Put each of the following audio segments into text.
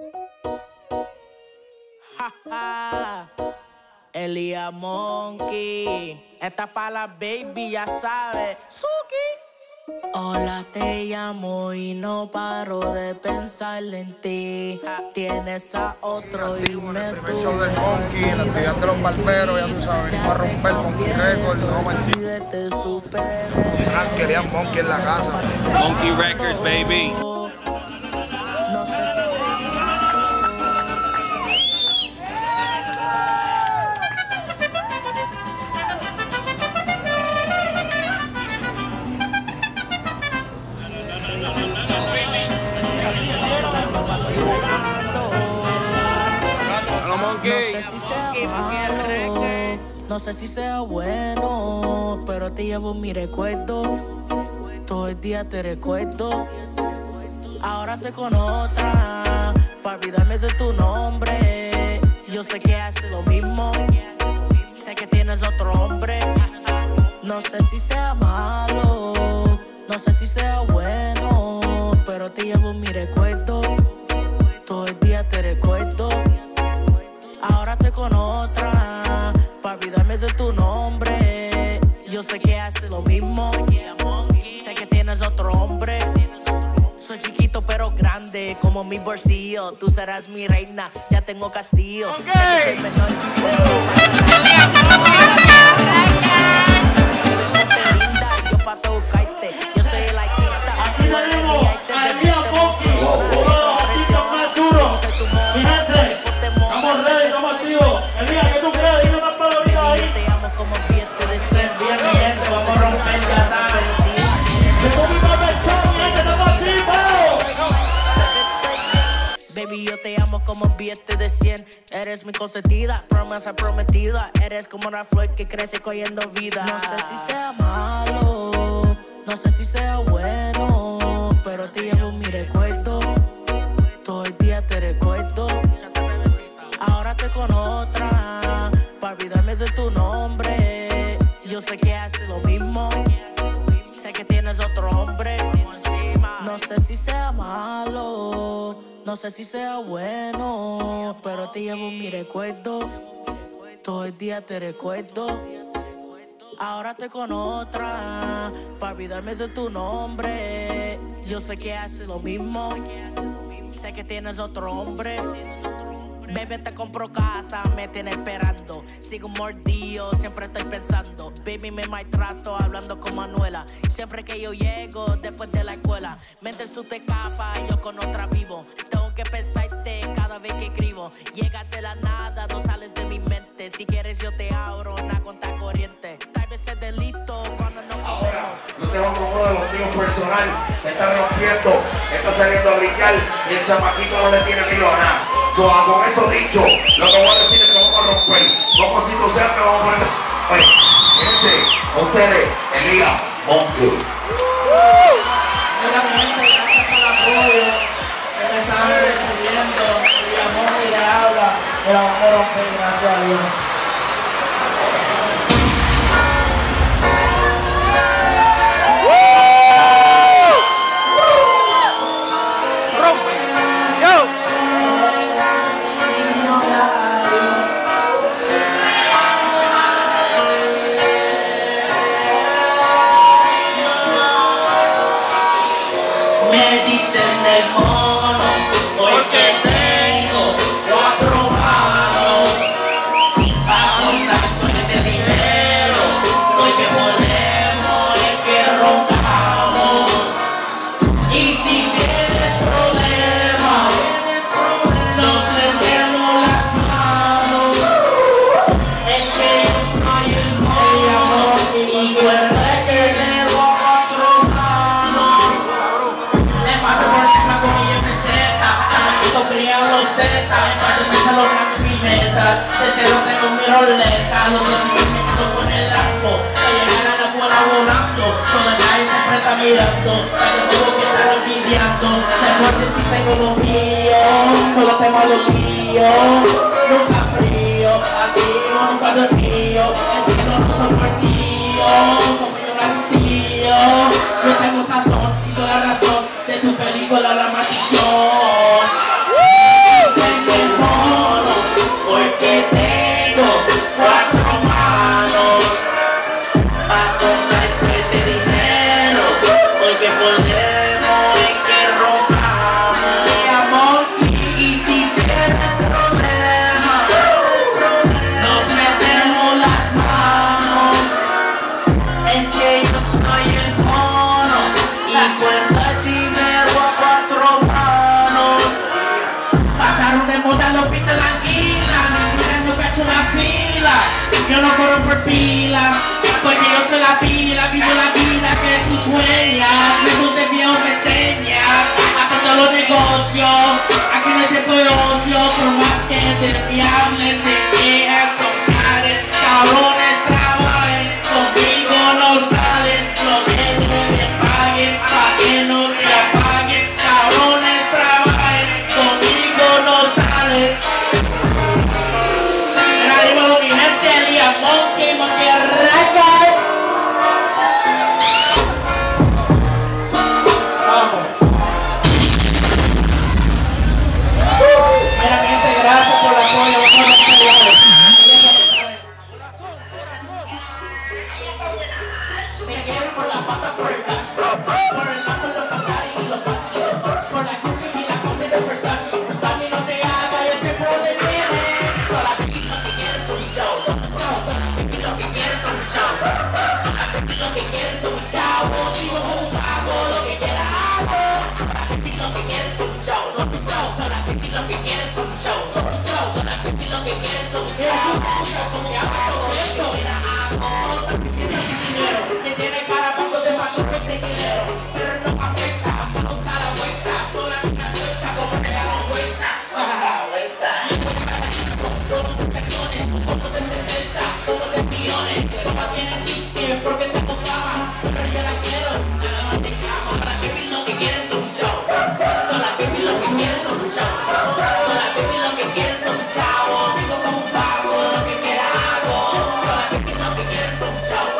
Elia Monkey, esta pa' la baby, ya sabes. Suki. Hola, te llamo y no paro de pensar en ti. Tienes a otro y me el primer show del Monkey, la actividad de los barberos, ya tú sabes, venimos a romper Monkey Records, vamos encima. Tranqui, Elia Monkey en la casa. Monkey Records, baby. No sé si no sé si sea bueno, pero te llevo mi recuerdo. Todo el día te recuerdo. Ahora estoy con otra, para olvidarme de tu nombre. Yo sé que haces lo mismo, sé que tienes otro hombre. No sé si sea malo, no sé si sea bueno, pero te llevo mi recuerdo. Todo el día te recuerdo. Ahora estoy con otra, para olvidarme de tu nombre. Yo sé que haces lo mismo, sé que tienes otro hombre. Soy chiquito pero grande, como mi bolsillo. Tú serás mi reina, ya tengo castillo. Sé que soy menor, pero linda, yo paso a buscarte. Yo soy el artista. Aquí tenemos a Elia Monkey, más duro. Mi gente, estamos ready, estamos activos. Elia, ¿qué tú crees? Dime unas palabritas ahí. Te amo como billete de 100. Bien, mi gente, vamos a romper, ya sabes. Llegó mi papel chavo, mi gente, estamos activos. Baby, yo te amo como billete de 100. Eres mi consentida, promesa prometida. Eres como una flor que crece cogiendo vida. No sé si sea malo, no sé si sea bueno, pero te llevo mi recuerdo. Todo el día te recuerdo. Ahora estoy con otra, para olvidarme de tu nombre. Yo sé que haces lo mismo, sé que tienes otro hombre. No sé si sea malo, no sé si sea bueno, pero te llevo mi recuerdo. Todo el día te recuerdo. Ahora estoy con otra, para olvidarme de tu nombre. Yo sé que haces lo mismo, sé que tienes otro hombre. Baby, te compro casa, me tiene esperando. Sigo mordido, siempre estoy pensando. Baby, me maltrato, hablando con Manuela. Siempre que yo llego, después de la escuela, mientras tú te escapas, yo con otra vivo. Tengo que pensarte cada vez que escribo. Llegas de la nada, no sales de mi mente. Si quieres yo te abro una cuenta corriente. Tal vez es delito cuando no ahora, yo tengo como uno de los míos personal, que está rompiendo, está saliendo a brillar y el chamaquito no le tiene miedo a nada. So, con eso dicho, lo que voy a decir es que vamos a romper. Como si tú seas que vamos a poner. Oye, gente, ustedes, Elia Monkey. Hola, mi gente, gracias por el apoyo que me están recibiendo. Elia Monkey le habla, pero vamos a romper, gracias a Dios. Me dicen el mono, porque tengo 4 manos. Bajo tanto de dinero, porque podemos es que roncamos. Y si tienes problemas, nos tendemos las manos. Es que yo soy el mono, y cuenta que tengo 4 manos. Le paso por encima con mi meseta, chamaquito criando seta, en parte piensa logrando mis metas, desde no tengo mi roleta, los que siguen me quedo con el lampo, que llegar a la escuela volando, toda la calle siempre está mirando, pero tengo que estar envidiando, se muerde si tengo lo mío, no lo tengo lo mío, nunca frío, activo, nunca dormido, el cielo no está perdido, como yo castillo, no tengo sazón, soy la razón de tu película La Maldición. Yo no corro por pila, porque yo soy la pila, vivo la vida que tú sueñas. Me gusta el viejo me enseñas, a los negocios, aquí no hay tiempo de ocio, por más que te hablen de quejas, son cares, cabrones, trabajen, conmigo no salen, lo que deben paguen, pa' que no te apaguen, cabrones, trabajen, conmigo no salen. Mira, dímelo mi gente, Liam Monkey, Monkey Records. Vamos. Mira mi gente, gracias por la apoyo. Me quiero por la pata puerca, por el lado de los palares y los pachos, por la cucha y la combi de Versace. Versace no te haga, yo sé por dónde viene. Todas las pipi lo que quieren son un chavo, todas las pipi lo que quieren son un chavo, todas las pipi lo que quieren son un chavo. Digo como un pago, lo que quiera hago. Todas las pipi lo que quieren son un chavo, son un chavo. Todas las pipi lo que quieren son un chavo, son un chavo. Todas las pipi lo que quieren son un chavo. Como que hago todo esto, mira hago. Que tiene cara poco de pato que te quiero, pero no afecta, me gusta la vuelta, toda la vida suelta como que da la vuelta, baja la vuelta. Con todos tus cachones, como de 70, como de millones, toma tienen tiempo porque tengo fama, pero yo la quiero, nada más te cama. Todas las baby lo que quieren son un chavo, todas las baby lo que quieren son un chavo, todas las baby lo que quieren son un chavo, vivo como un pago, lo que quiera hago, todas las baby lo que quieren son un chavo.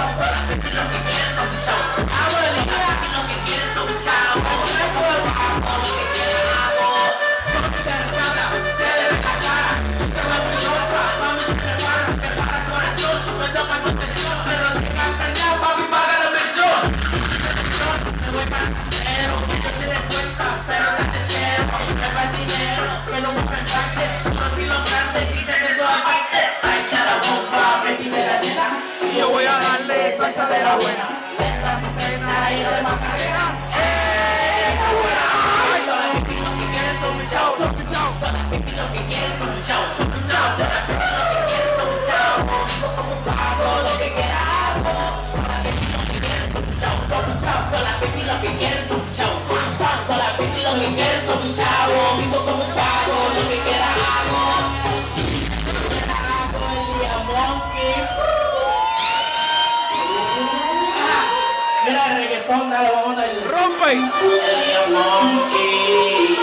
Yo voy a darle salsa de la buena, letras sin pena y de Macarena. ¡Está buena! Todas las pipi lo que quieren son un chavo, son un chavo. Todas las pipi lo que quieren son un chavo, son un chavo. Todas las pipi lo que quieren son un chavo. Vivo como un pago, lo que quiera hago. Todas las pipi lo que quieren son un chavo, son un chavo. Todas las pipi lo que quieren son un chavo, son un chavo. Todas las pipi lo que quieren son un chavo. Vivo como un pago, lo que quiera hago. Hago el Liam Monkey. Mira el reggaetón, dale, vamos a darle. ¡Rompe! El Liam Monkey.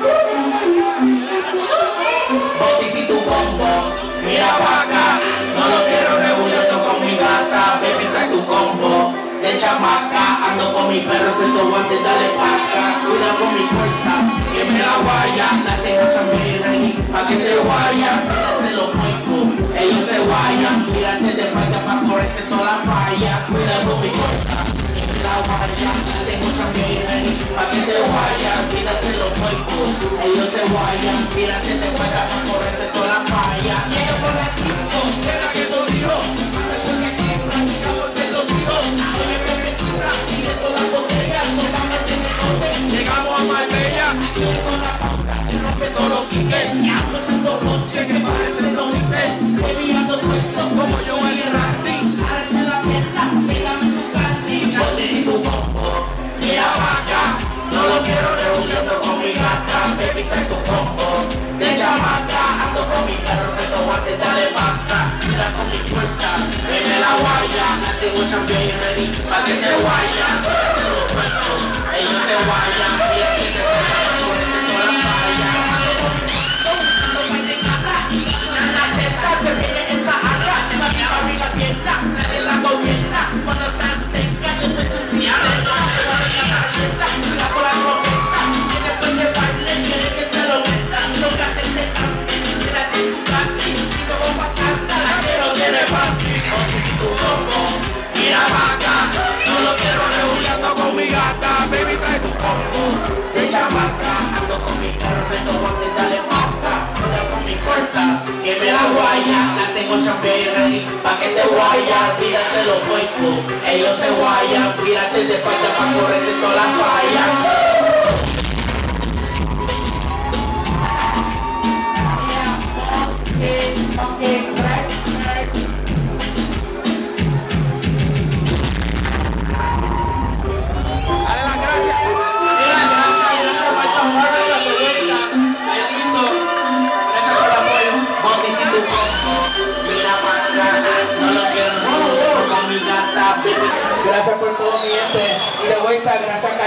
Boti si tu combo, mira pa' acá. No lo quiero regulando con mi gata. Baby, trae tu combo de chamaca. Ando con mi perra, se toman, se dale paca. Cuida con mi puerta, que me la guaya. La tengo chambear ready, pa' que se vaya. Mírate los puercos, ellos se vayan. Mírate de parque pa' correrte toda la falla. Cuida con mi puerta, la guaya, la tengo chambear ready, pa' que se vaya, mírate los puercos, ellos se vayan, mírate de vuelta pa' correrte toda la falla. Llego por la disco, será que te olvidó, después que aquí practicamos en los hijos, oye bebecita, y de todas las botellas, nos vamos en el bote, llegamos a Marbella, aquí con la pauta, el rompe todos los quiques, y ando tanto roche que parecen los hites, baby ando suelto como yo y Randy, árate la pierna, pégame tu candy. Bote si tu combo, mira pa' acá. No lo quiero reuniendo con mi gata. Baby, trae tu combo de chamaca. Ando con mi perro, se toma, se dale paca. Mira con mi puerta, veme la guaya. La tengo chambear ready, pa' que se vaya. Los puertos, ellos se vayan. Mira que te voy a correr toda la falla. Ando con mi puerto, ando con mi gata. Las tetas se vienen en esta área. Me va a abrir la pierna, nadie la gobierna. Cuando estás seca, yo soy social. Mira por la correcta, que después de baile quiere que se lo meta. Lo que hace se cambie, mírate tu casti. Si como pa' casa, la quiero tiene party. Oye, si tu combo, mira pa' acá. No lo quiero regulando con mi gata. Baby, trae tu combo de chamaca. Ando con mi perro, se toma, se dale paca. Ando con mi corta, que me la guaya. La tengo chambear ready, pa' que se guaya. Mírate los puercos, ellos se guayan. Mírate de parte pa' correrte toda la falla.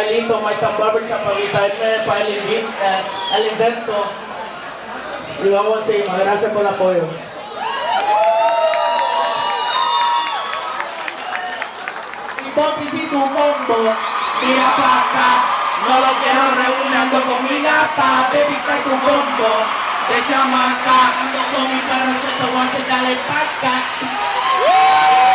Miguelito, Maitan Barbershop, para invitarme para el evento. Y vamos encima, gracias por el apoyo. Y Botis y tu combo, mira pa' acá, no lo quiero reuniendo con mi gata, baby, trae tu combo, de chamaca, ando con mi perro, se te voy a hacer, dale pa' acá.